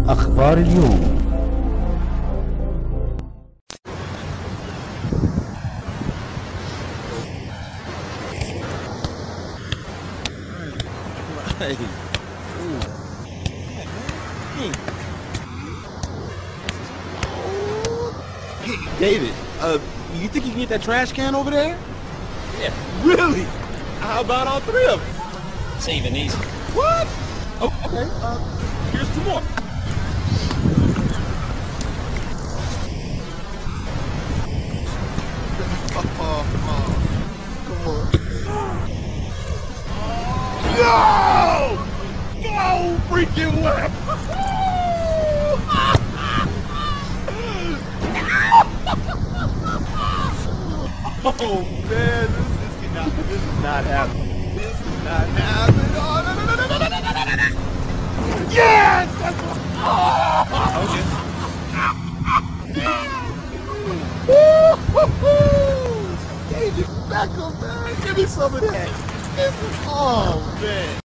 أخبار اليوم. David, you think you can get that trash can over there? Yeah. Really? How about all three of them? It's even easier. What? Oh, okay. Here's two more. Come on. No! No freaking left! Oh man, this is not happening. This is not happening. Oh, no. Yes! That's what. Oh, okay. David Beckham, man. Give me some of that. Oh man.